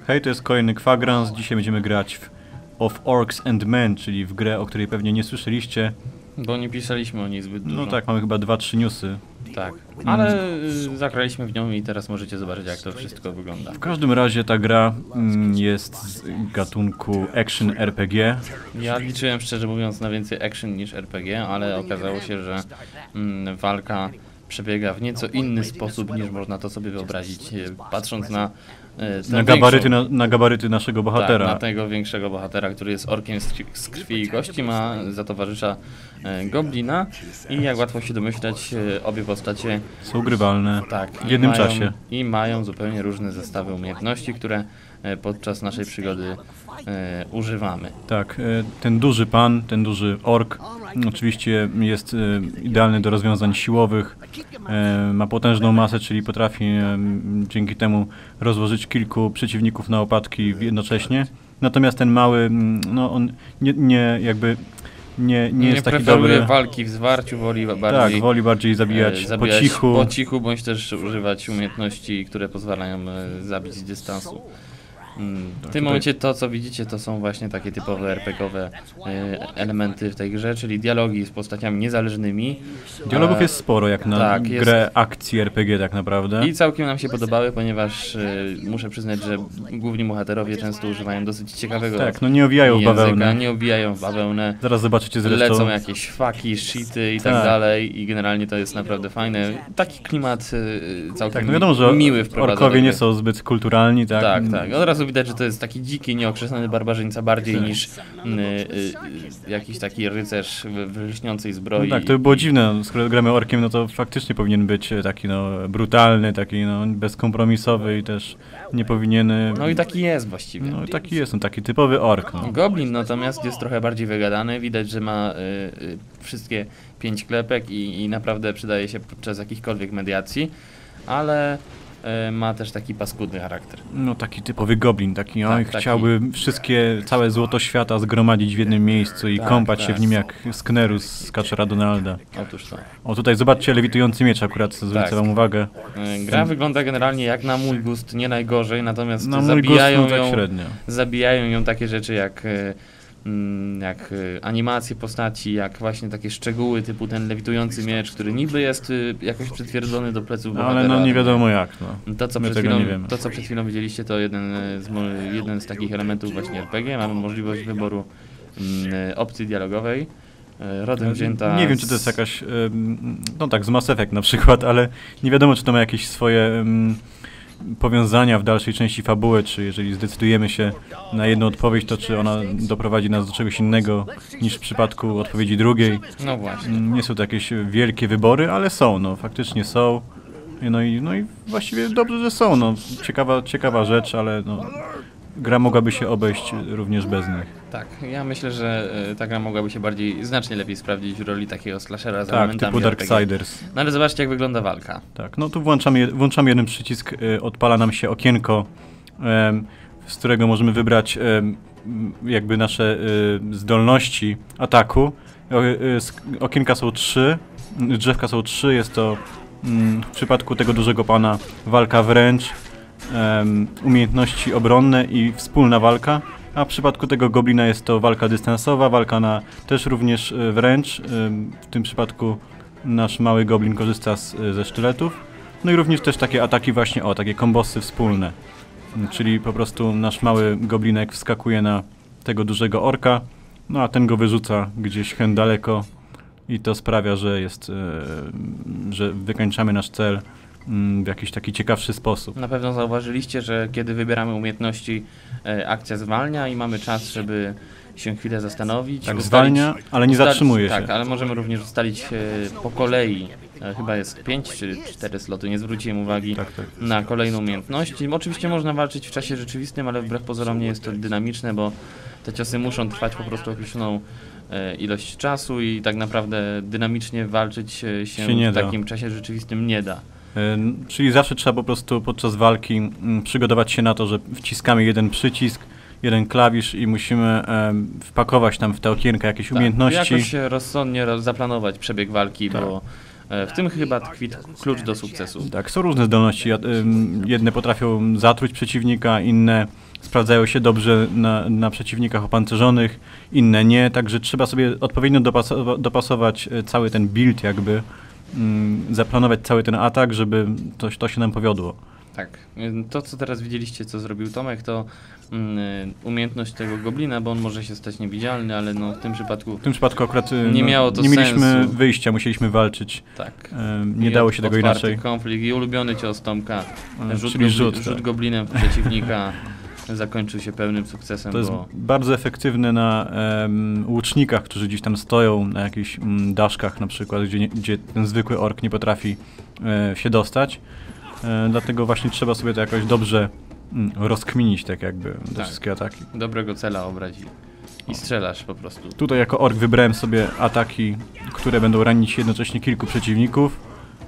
Hej, to jest kolejny kwadrans. Dzisiaj będziemy grać w Of Orcs and Men, czyli w grę, o której pewnie nie słyszeliście. Bo nie pisaliśmy o niej zbyt dużo. No tak, mamy chyba 2-3 newsy. Tak, ale zagraliśmy w nią i teraz możecie zobaczyć, jak to wszystko wygląda. W każdym razie ta gra jest z gatunku action RPG. Ja liczyłem, szczerze mówiąc, na więcej action niż RPG, ale okazało się, że walka przebiega w nieco inny sposób, niż można to sobie wyobrazić, patrząc na Na gabaryty naszego bohatera. Tak, na tego większego bohatera, który jest orkiem z krwi i kości, ma za towarzysza goblina i jak łatwo się domyślać, obie postacie są grywalne w jednym czasie. I mają zupełnie różne zestawy umiejętności, które podczas naszej przygody używamy. Tak, ten duży pan, ten duży ork oczywiście jest idealny do rozwiązań siłowych, ma potężną masę, czyli potrafi dzięki temu rozłożyć kilku przeciwników na łopatki jednocześnie. Natomiast ten mały, no on nie jest taki dobry. Walki w zwarciu, woli bardziej zabijać po cichu. Bądź też używać umiejętności, które pozwalają zabić z dystansu. W tym momencie to, co widzicie, to są właśnie takie typowe RPG-owe elementy w tej grze, czyli dialogi z postaciami niezależnymi. Dialogów jest sporo, jak na grę akcji RPG tak naprawdę. I całkiem nam się podobały, ponieważ muszę przyznać, że główni bohaterowie często używają dosyć ciekawego nie owijają w bawełnę. Nie owijają w bawełnę. Zaraz zobaczycie zresztą. Lecą jakieś faki, shity i tak dalej i generalnie to jest naprawdę fajne. Taki klimat całkiem wiadomo, że miły wprowadzony. Orkowie nie są zbyt kulturalni, tak? Tak. Od razu widać, że to jest taki dziki, nieokrzesany barbarzyńca bardziej niż jakiś taki rycerz w lśniącej zbroi. No tak, to by było dziwne, skoro gramy orkiem, no to faktycznie powinien być taki brutalny, taki bezkompromisowy i też nie powinien... No i taki jest właściwie. No i taki jest, taki typowy ork. Goblin natomiast jest trochę bardziej wygadany, widać, że ma wszystkie 5 klepek i naprawdę przydaje się podczas jakichkolwiek mediacji, ale ma też taki paskudny charakter. No taki typowy goblin, chciałby całe złoto świata zgromadzić w jednym miejscu i kąpać się w nim jak Sknerus z Kaczora Donalda. Otóż to. O, tutaj zobaczcie lewitujący miecz akurat, zwrócę wam uwagę. Gra wygląda generalnie jak na mój gust nie najgorzej, natomiast zabijają ją takie rzeczy jak animacje postaci, jak właśnie takie szczegóły typu ten lewitujący miecz, który niby jest jakoś przytwierdzony do pleców bohatera. Ale nie wiadomo jak. To, co przed chwilą widzieliście, to jeden z takich elementów właśnie RPG. Mamy możliwość wyboru opcji dialogowej. Rodem wzięta... Nie wiem, czy to jest jakaś... z Mass Effect na przykład, ale nie wiadomo, czy to ma jakieś swoje... powiązania w dalszej części fabuły, czy jeżeli zdecydujemy się na jedną odpowiedź, to czy ona doprowadzi nas do czegoś innego niż w przypadku odpowiedzi drugiej. No właśnie. Nie są to jakieś wielkie wybory, ale są, faktycznie są. No i właściwie dobrze, że są, ciekawa rzecz, ale gra mogłaby się obejść również bez nich. Tak, ja myślę, że ta gra mogłaby się znacznie lepiej sprawdzić w roli takiego slashera z elementami typu Darksiders. No ale zobaczcie, jak wygląda walka. Tak, tu włączamy jeden przycisk, odpala nam się okienko, z którego możemy wybrać jakby nasze zdolności ataku. Okienka są 3, drzewka są 3, jest to w przypadku tego dużego pana walka wręcz, umiejętności obronne i wspólna walka, a w przypadku tego goblina jest to walka dystansowa, walka też również wręcz. W tym przypadku nasz mały goblin korzysta ze sztyletów. No i również też takie ataki właśnie, takie kombosy wspólne. Czyli po prostu nasz mały goblinek wskakuje na tego dużego orka, a ten go wyrzuca gdzieś hen daleko i to sprawia, że wykańczamy nasz cel w jakiś taki ciekawszy sposób. Na pewno zauważyliście, że kiedy wybieramy umiejętności, akcja zwalnia i mamy czas, żeby się chwilę zastanowić. Tak, zwalnia, ale nie zatrzymuje się. Tak, ale możemy również ustalić po kolei, chyba jest 5 czy 4 sloty, nie zwróciłem uwagi na kolejną umiejętność. Oczywiście można walczyć w czasie rzeczywistym, ale wbrew pozorom nie jest to dynamiczne, bo te ciosy muszą trwać po prostu określoną ilość czasu i tak naprawdę dynamicznie walczyć się w takim czasie rzeczywistym nie da. Czyli zawsze trzeba po prostu podczas walki przygotować się na to, że wciskamy jeden przycisk, jeden klawisz i musimy wpakować tam w te okienka jakieś umiejętności. Jakoś rozsądnie zaplanować przebieg walki, bo W tym chyba tkwi klucz do sukcesu. Tak, są różne zdolności. Jedne potrafią zatruć przeciwnika, inne sprawdzają się dobrze na przeciwnikach opancerzonych, inne nie, także trzeba sobie odpowiednio dopasować cały ten build jakby, zaplanować cały ten atak, żeby to się nam powiodło. Tak, to co teraz widzieliście, co zrobił Tomek, to umiejętność tego goblina, bo on może się stać niewidzialny, ale no w tym przypadku akurat nie miało to nie mieliśmy sensu. wyjścia, musieliśmy walczyć. Tak. Nie dało się tego inaczej. Konflikt i ulubiony cios Tomka, rzut tak. goblinem w przeciwnika zakończył się pełnym sukcesem. To jest bardzo efektywne na łucznikach, którzy gdzieś tam stoją na jakichś daszkach na przykład, gdzie ten zwykły ork nie potrafi się dostać. Dlatego właśnie trzeba sobie to jakoś dobrze rozkminić tak jakby te wszystkie ataki. Dobrego cela obrać i strzelasz po prostu. Tutaj jako ork wybrałem sobie ataki, które będą ranić jednocześnie kilku przeciwników.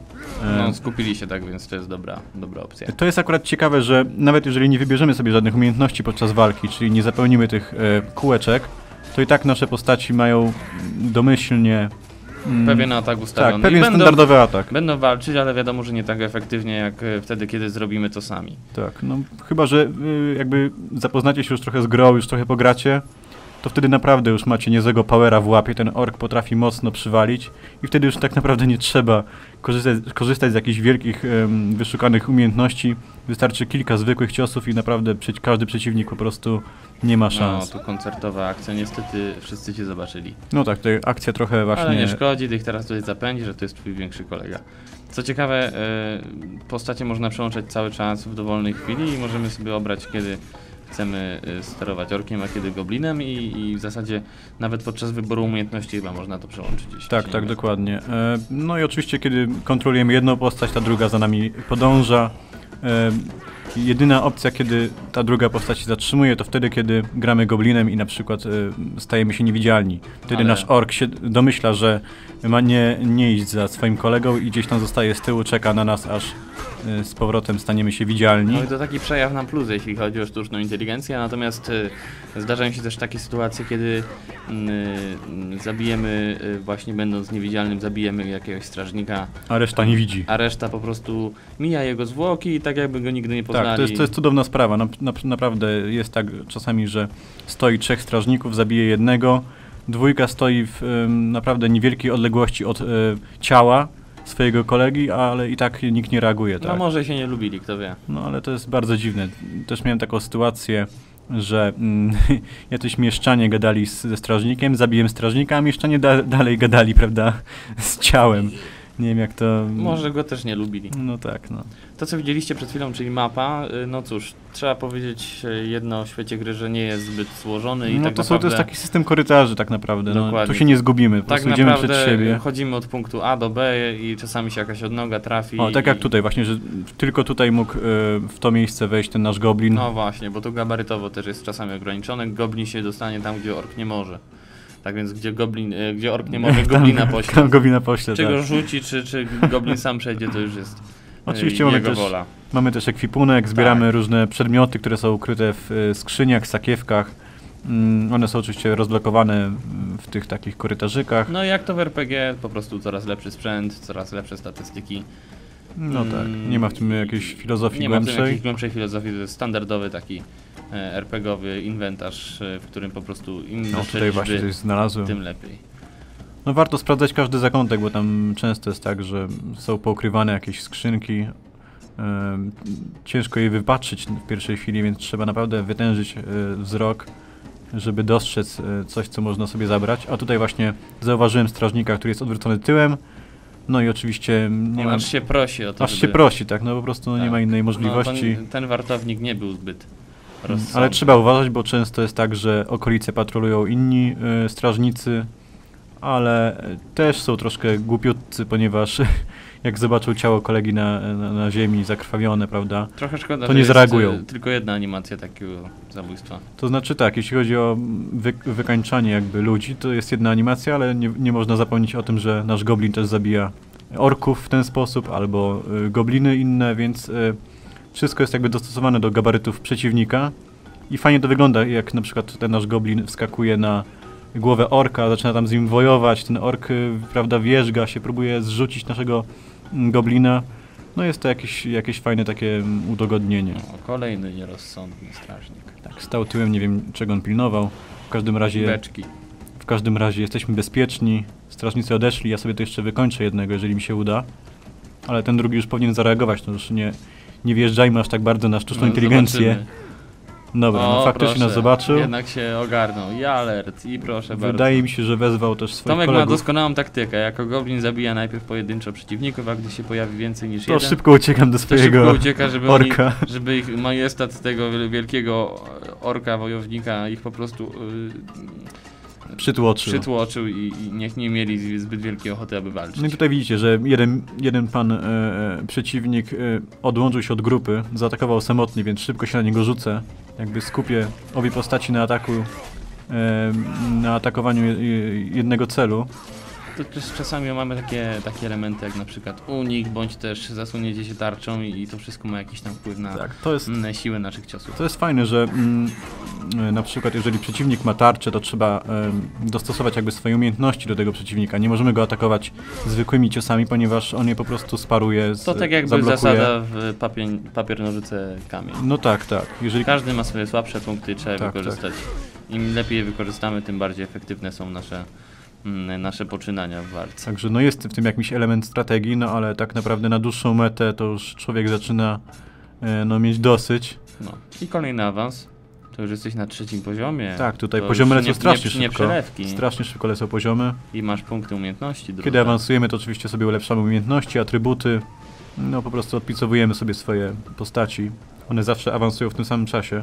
No, skupili się tak, więc to jest dobra opcja. To jest akurat ciekawe, że nawet jeżeli nie wybierzemy sobie żadnych umiejętności podczas walki, czyli nie zapełnimy tych kółeczek, to i tak nasze postaci mają domyślnie pewien atak ustawiony. Tak, pewien standardowy atak. Będą walczyć, ale wiadomo, że nie tak efektywnie jak wtedy, kiedy zrobimy to sami. Tak, no chyba, że jakby zapoznacie się już trochę z grą, już trochę pogracie, to wtedy naprawdę już macie niezłego powera w łapie, ten ork potrafi mocno przywalić i wtedy już tak naprawdę nie trzeba korzystać z jakichś wielkich, wyszukanych umiejętności. Wystarczy kilka zwykłych ciosów i naprawdę każdy przeciwnik po prostu nie ma szans. No, tu koncertowa akcja, niestety wszyscy cię zobaczyli. No tak, tutaj akcja trochę właśnie... Ale nie szkodzi, ty ich teraz tutaj zapędzi, że to jest twój większy kolega. Co ciekawe, postacie można przełączać cały czas w dowolnej chwili i możemy sobie obrać, kiedy chcemy sterować orkiem, a kiedy goblinem i w zasadzie nawet podczas wyboru umiejętności chyba można to przełączyć. Tak, dokładnie. No i oczywiście, kiedy kontrolujemy jedną postać, ta druga za nami podąża. Jedyna opcja, kiedy ta druga postać się zatrzymuje, to wtedy, kiedy gramy goblinem i na przykład stajemy się niewidzialni. Wtedy nasz ork się domyśla, że ma nie iść za swoim kolegą i gdzieś tam zostaje z tyłu, czeka na nas, aż z powrotem staniemy się widzialni. No i to taki przejaw na plus, jeśli chodzi o sztuczną inteligencję, natomiast zdarzają się też takie sytuacje, kiedy zabijemy, właśnie będąc niewidzialnym, zabijemy jakiegoś strażnika. A reszta nie widzi. A reszta po prostu mija jego zwłoki i tak jakby go nigdy nie poznali. Tak, to jest cudowna sprawa. Naprawdę jest tak czasami, że stoi 3 strażników, zabije jednego, 2 stoi w naprawdę niewielkiej odległości od ciała swojego kolegi, ale i tak nikt nie reaguje. Tak? No może się nie lubili, kto wie. No ale to jest bardzo dziwne. Też miałem taką sytuację, że jacyś mieszczanie gadali ze strażnikiem, zabiłem strażnika, a mieszczanie dalej gadali, prawda, z ciałem. Nie wiem jak to... Może go też nie lubili. No tak, no. To co widzieliście przed chwilą, czyli mapa, no cóż, trzeba powiedzieć jedno o świecie gry, że nie jest zbyt złożony i no tak to naprawdę... to jest taki system korytarzy tak naprawdę, no, tu się nie zgubimy, po tak prostu idziemy przed siebie. Chodzimy od punktu A do B i czasami się jakaś odnoga trafi. O, tak jak tutaj właśnie, że tylko tutaj mógł w to miejsce wejść ten nasz goblin. No właśnie, bo tu gabarytowo też jest czasami ograniczone, goblin się dostanie tam, gdzie ork nie może. Tak więc gdzie ork nie może, goblina pośle. Tam goblina pośle, czy tak. go rzuci, czy goblin sam przejdzie, to już jest oczywiście jego wola. Mamy też ekwipunek, zbieramy różne przedmioty, które są ukryte w skrzyniach, sakiewkach. One są oczywiście rozblokowane w tych takich korytarzykach. No i jak to w RPG, po prostu coraz lepszy sprzęt, coraz lepsze statystyki. No tak, nie ma w tym jakiejś filozofii głębszej. Nie ma w tym jakiejś głębszej filozofii, to jest standardowy taki RPG-owy inwentarz, w którym po prostu im tutaj właśnie coś znalazłem. Tym lepiej. No warto sprawdzać każdy zakątek, bo tam często jest tak, że są poukrywane jakieś skrzynki. Ciężko je wypatrzyć w pierwszej chwili, więc trzeba naprawdę wytężyć wzrok, żeby dostrzec coś, co można sobie zabrać. A tutaj właśnie zauważyłem strażnika, który jest odwrócony tyłem. No i oczywiście nie ma... Aż się prosi o to, Aż się prosi, tak, no po prostu tak. Nie ma innej możliwości. No, ten wartownik nie był zbyt rozsądny. Ale trzeba uważać, bo często jest tak, że okolice patrolują inni strażnicy, ale też są troszkę głupiutcy, ponieważ jak zobaczą ciało kolegi na ziemi zakrwawione, prawda, trochę szkoda, to nie zareagują. Jest tylko jedna animacja takiego zabójstwa. To znaczy tak, jeśli chodzi o wykańczanie jakby ludzi, to jest jedna animacja, ale nie można zapomnieć o tym, że nasz goblin też zabija orków w ten sposób, albo gobliny inne, więc wszystko jest jakby dostosowane do gabarytów przeciwnika i fajnie to wygląda, jak na przykład ten nasz goblin wskakuje na głowę orka, zaczyna tam z nim wojować, ten ork, prawda, wierzga się, próbuje zrzucić naszego goblina. No jest to jakieś fajne takie udogodnienie. No, kolejny nierozsądny strażnik. Tak, stał tyłem, nie wiem czego on pilnował. W każdym razie... Beczki. W każdym razie jesteśmy bezpieczni, strażnicy odeszli, ja sobie to jeszcze wykończę jednego, jeżeli mi się uda. Ale ten drugi już powinien zareagować, no już nie wjeżdżajmy aż tak bardzo na sztuczną inteligencję. Zobaczymy. Dobra, no faktycznie proszę, nas zobaczył. Jednak się ogarnął. I alert, i proszę bardzo. Wydaje mi się, że wezwał też swoich Tomek kolegów. ma doskonałą taktykę. Jako goblin zabija najpierw pojedynczo przeciwników, a gdy się pojawi więcej niż jeden, szybko uciekam do to swojego szybko ucieka, żeby orka. żeby ich majestat tego wielkiego orka, wojownika ich po prostu przytłoczył i niech nie mieli zbyt wielkiej ochoty, aby walczyć. No i tutaj widzicie, że jeden pan przeciwnik odłączył się od grupy, zaatakował samotnie, więc szybko się na niego rzucę. Jakby skupię obie postaci na ataku, na atakowaniu jednego celu. To też czasami mamy takie elementy jak na przykład unik, bądź też zasłonięcie się tarczą i to wszystko ma jakiś tam wpływ na siłę naszych ciosów. To jest fajne, że na przykład jeżeli przeciwnik ma tarczę, to trzeba dostosować jakby swoje umiejętności do tego przeciwnika. Nie możemy go atakować zwykłymi ciosami, ponieważ on je po prostu sparuje, to tak jakby zablokuje. zasada w papier, nożyce, kamień. No tak. Jeżeli... Każdy ma swoje słabsze punkty, trzeba wykorzystać. Im lepiej je wykorzystamy, tym bardziej efektywne są nasze poczynania w walce. Także no jest w tym jakiś element strategii, no ale tak naprawdę na dłuższą metę to już człowiek zaczyna mieć dosyć. No i kolejny awans. To już jesteś na 3. poziomie. Tak, tutaj poziomy lecą strasznie szybko. Nie przelewki. Strasznie szybko lecą poziomy. I masz punkty umiejętności. Kiedy awansujemy, to oczywiście sobie ulepszamy umiejętności, atrybuty. No po prostu odpicowujemy sobie swoje postaci. One zawsze awansują w tym samym czasie.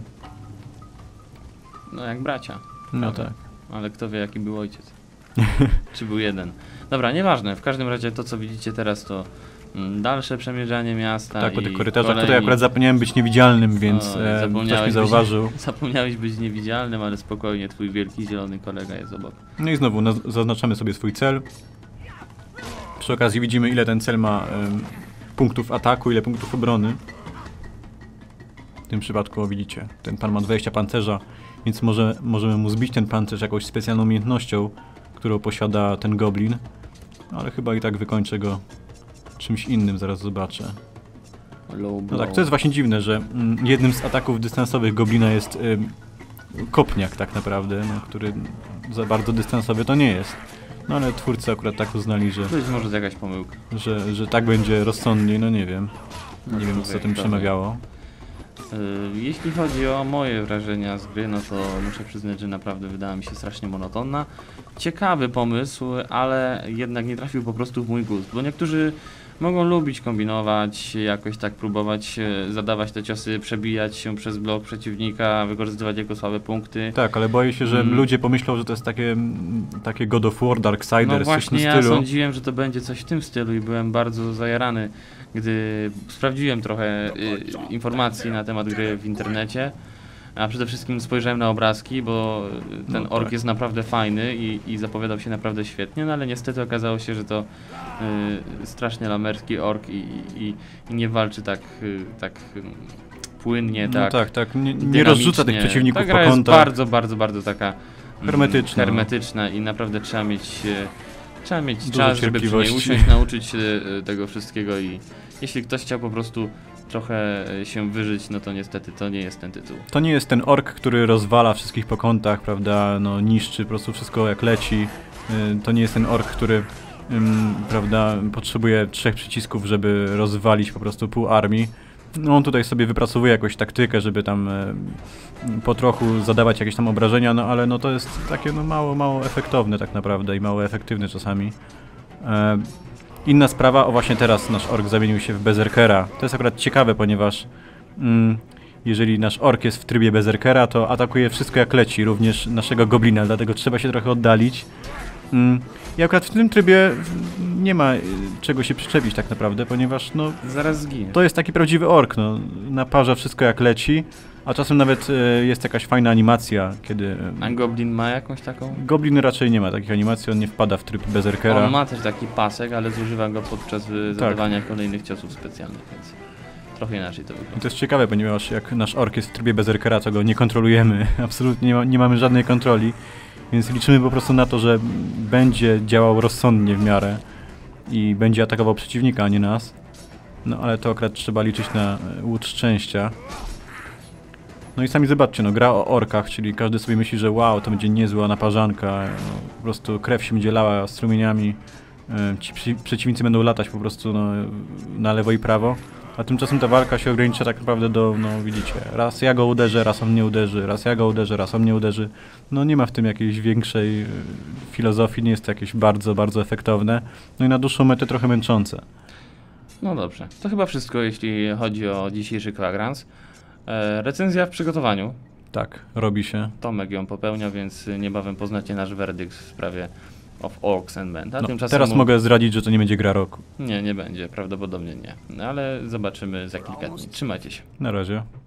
No jak bracia. No prawda? tak. Ale kto wie jaki był ojciec. Czy był jeden. Dobra, nieważne. W każdym razie to co widzicie teraz to dalsze przemierzanie miasta. Tak, po tych korytarzach. Tutaj akurat zapomniałem być niewidzialnym, więc ktoś mnie zauważył. Zapomniałeś być niewidzialnym, ale spokojnie, twój wielki zielony kolega jest obok. No i znowu zaznaczamy sobie swój cel. Przy okazji widzimy, ile ten cel ma punktów ataku, ile punktów obrony. W tym przypadku widzicie, ten pan ma 20 pancerza, więc możemy mu zbić ten pancerz jakąś specjalną umiejętnością, którą posiada ten goblin. Ale chyba i tak wykończę go czymś innym, zaraz zobaczę. No tak, to jest właśnie dziwne, że jednym z ataków dystansowych goblina jest kopniak tak naprawdę, no, który za bardzo dystansowy to nie jest. No ale twórcy akurat tak uznali, że... To jest może jakaś pomyłka. Że tak będzie rozsądniej, no nie wiem. Nie wiem, co tym przemawiało. Jeśli chodzi o moje wrażenia z gry, no to muszę przyznać, że naprawdę wydała mi się strasznie monotonna. Ciekawy pomysł, ale jednak nie trafił po prostu w mój gust, bo niektórzy mogą lubić kombinować, jakoś tak próbować zadawać te ciosy, przebijać się przez blok przeciwnika, wykorzystywać jego słabe punkty. Tak, ale boję się, że ludzie pomyślą, że to jest takie God of War, Darksiders, no coś właśnie w tym ja stylu. sądziłem, że to będzie coś w tym stylu i byłem bardzo zajarany, gdy sprawdziłem trochę informacji na temat gry w internecie. A przede wszystkim spojrzałem na obrazki, bo ten ork jest naprawdę fajny i zapowiadał się naprawdę świetnie, no ale niestety okazało się, że to strasznie lamerski ork i nie walczy tak płynnie, no tak tak, nie rozrzuca tych przeciwników po kątach. Ta gra jest bardzo, bardzo taka hermetyczna i naprawdę trzeba mieć dużo czas, żeby przy niej usiąść, nauczyć się tego wszystkiego i jeśli ktoś chciał po prostu trochę się wyżyć, no to niestety to nie jest ten tytuł. To nie jest ten ork, który rozwala wszystkich po kątach, prawda, no niszczy po prostu wszystko jak leci. To nie jest ten ork, który prawda, potrzebuje 3 przycisków, żeby rozwalić po prostu pół armii. No on tutaj sobie wypracowuje jakąś taktykę, żeby tam po trochu zadawać jakieś tam obrażenia, no ale no to jest takie no mało efektowne tak naprawdę i mało efektywne czasami. Inna sprawa, właśnie teraz nasz ork zamienił się w berserkera. To jest akurat ciekawe, ponieważ jeżeli nasz ork jest w trybie berserkera, to atakuje wszystko jak leci, również naszego goblina, dlatego trzeba się trochę oddalić. I akurat w tym trybie nie ma czego się przyczepić tak naprawdę, ponieważ no... Zaraz zginie. To jest taki prawdziwy ork, no. Naparza wszystko jak leci, a czasem nawet jest jakaś fajna animacja, kiedy... A Goblin ma jakąś taką? Goblin raczej nie ma takich animacji, on nie wpada w tryb berserkera. On ma też taki pasek, ale zużywa go podczas zadawania kolejnych ciosów specjalnych, więc trochę inaczej to wygląda. I to jest ciekawe, ponieważ jak nasz ork jest w trybie berserkera, to go nie kontrolujemy, absolutnie nie mamy żadnej kontroli. Więc liczymy po prostu na to, że będzie działał rozsądnie w miarę i będzie atakował przeciwnika, a nie nas. No ale to akurat trzeba liczyć na łód szczęścia. No i sami zobaczcie, no gra o orkach, czyli każdy sobie myśli, że wow, to będzie niezła naparzanka, no, po prostu krew się będzie lała strumieniami, ci przeciwnicy będą latać po prostu no, na lewo i prawo, a tymczasem ta walka się ogranicza tak naprawdę do, no widzicie, raz ja go uderzę, raz on mnie uderzy, raz ja go uderzę, raz on mnie uderzy. No nie ma w tym jakiejś większej filozofii, nie jest to jakieś bardzo, bardzo efektowne, no i na dłuższą metę trochę męczące. No dobrze, to chyba wszystko, jeśli chodzi o dzisiejszy kwadrans. Recenzja w przygotowaniu. Tak, robi się. Tomek ją popełnia, więc niebawem poznacie nasz werdykt w sprawie of Orcs and Men. No, teraz mogę zdradzić, że to nie będzie gra roku. Nie, nie będzie, prawdopodobnie nie. Ale zobaczymy za kilka dni. Trzymajcie się. Na razie.